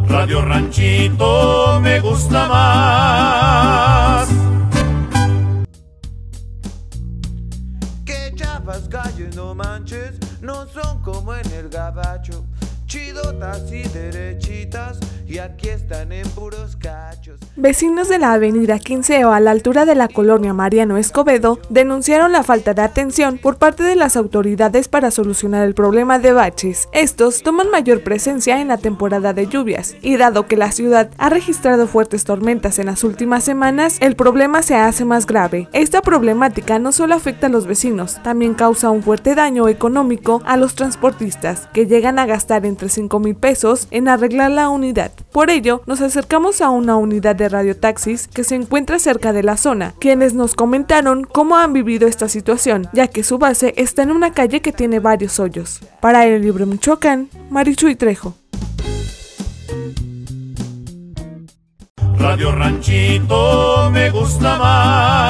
Radio Ranchito me gusta más. Que chavas calles, no manches, no son como en el gabacho. Chidotas y derechitas, y aquí están en puros cachos. Vecinos de la avenida Quinceo, a la altura de la colonia Mariano Escobedo, denunciaron la falta de atención por parte de las autoridades para solucionar el problema de baches. Estos toman mayor presencia en la temporada de lluvias, y dado que la ciudad ha registrado fuertes tormentas en las últimas semanas, el problema se hace más grave. Esta problemática no solo afecta a los vecinos, también causa un fuerte daño económico a los transportistas, que llegan a gastar entre 5,000 pesos en arreglar la unidad. Por ello, nos acercamos a una unidad de radiotaxis que se encuentra cerca de la zona, quienes nos comentaron cómo han vivido esta situación, ya que su base está en una calle que tiene varios hoyos. Para El Libre Michoacán, Marichuy Trejo. Radio Ranchito me gusta más.